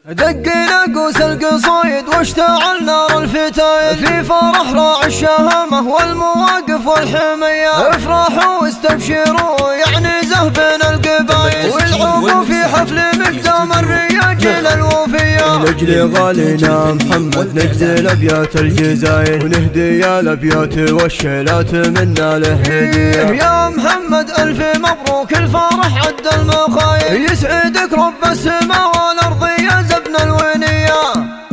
دقنا قوس القصايد واشتعل نار الفتايل في فرح راعي الشهامة والمواقف والحمية. افرحوا واستبشروا يعني زه بين القبايل والعوبوا في حفل مقدام الرياجيل الوفية. لأجل غالينا محمد نجزي الأبيات الجزايل ونهدي الأبيات والشيلات منا له هدية. يا محمد ألف مبروك الفرح عد المخايل يسعدك رب السماء والأرض يا زبن الونية.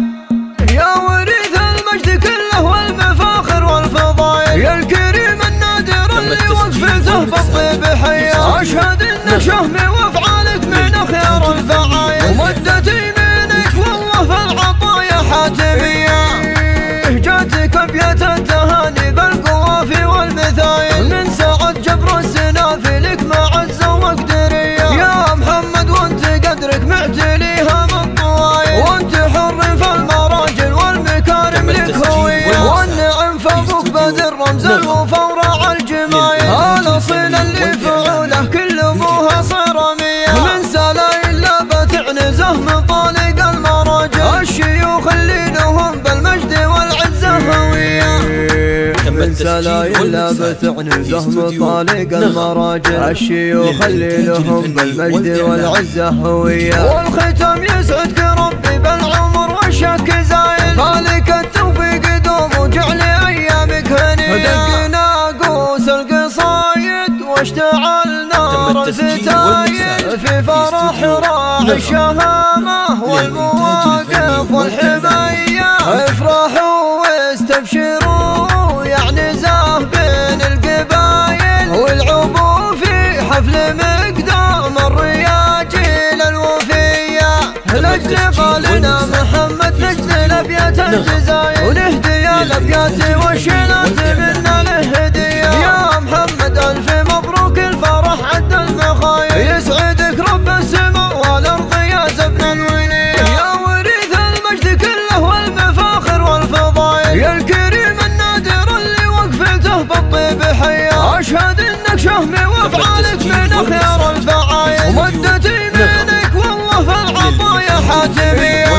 يا وريث المجد كله والمفاخر والفضايل يا الكريم النادر اللي وقفته بالطيب حية. أشهد إنك شهمي وأفعالك من أخيار الفعايل ومدت يمينك والله في العطايا حاتمية. جاتك أبيات التهاني بالقوافي والمثايل من ساعة جبر السنافي لك معزة ومقدرية. يا محمد وانت قدرك معتليها من طوايل وانت حر في المراجل والمكارم لك هوية. والنعم فابوك بدر رمز الوفا ورع الجمايل الأصيل اللي فعوله كل ابوها صرامية. من سلايل لا بتعنزه من طالق المراجل الشيوخ اللي لهم بالمجد والعزة هوية. من سلايل لا بتعنزه من طالق المراجل الشيوخ اللي لهم بالمجد والعزة هوية. والختام يسعدك ربي بالعمر والشك زايل فالك التوفيق دوم وجعل ايامك هنية. دقنا قوس القصايد واشتعل نار الفتايل في فرح راعي الشهامة والمواقف والحمية. افرحوا واستبشروا يعني زاه بين القبايل والعبوا في حفل مقدام الرياجيل الوفية. لأجل قالنا محمد نجزي الأبيات الجزايل ونهدي الأبيات والشيلات منا له هدية. يا محمد ألف مبروك الفرح عد المخايل يسعدك رب السماء والأرض يا زبن الونية. يا وريث المجد كله والمفاخر والفضايل يا الكريم النادر اللي وقفته بالطيب حية. أشهد إنك شهمي وأفعالك من أخيار الفعايل ومدت يمينك والله في العطايا حاتمية.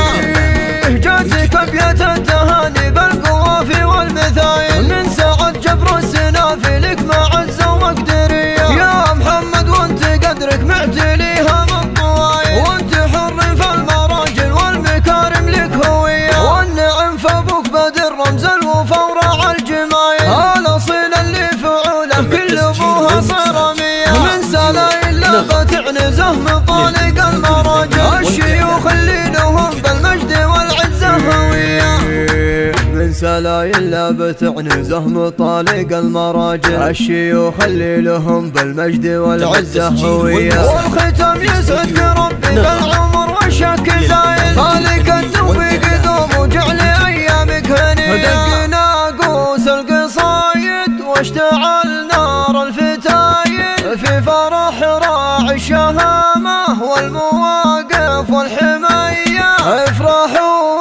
جاتك أبيات التهاني بالقوافي والمثايل من ساعة جبر السنافي لك معزة ومقدرية. يا محمد وانت قدرك معتليها من طوايل وانت حر في المراجل والمكارم لك هوية. والنعم فابوك بدر رمز الوفا ورع الجمايل الأصيل اللي فعوله كل ابوها صرامية. من سلايل لا بتعنزه من طالق المراجل الشيوخ اللي لهم بالمجد والعزة هوية. من سلايل لا بتعنزه من طالق المراجل الشيوخ اللي لهم بالمجد والعزة هوية. والختام يسعدك ربي بالعمر والشك زايل فالك التوفيق دوم وجعل ايامك هنية. دقنا قوس القصايد واشتعل نار الفتايل في فرح راعي الشهامة والمواقف والحمية. افرحوا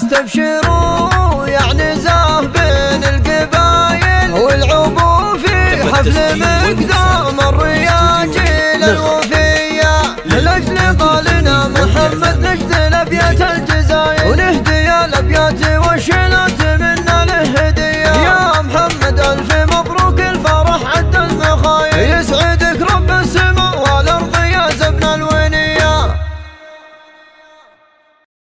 واستبشروا يعني زاه بين القبايل والعبوا في حفل مقدام الرياجيل الوفية. لأجل قالنا محمد نجزي الأبيات الجزايل ونهدي الأبيات والشيلات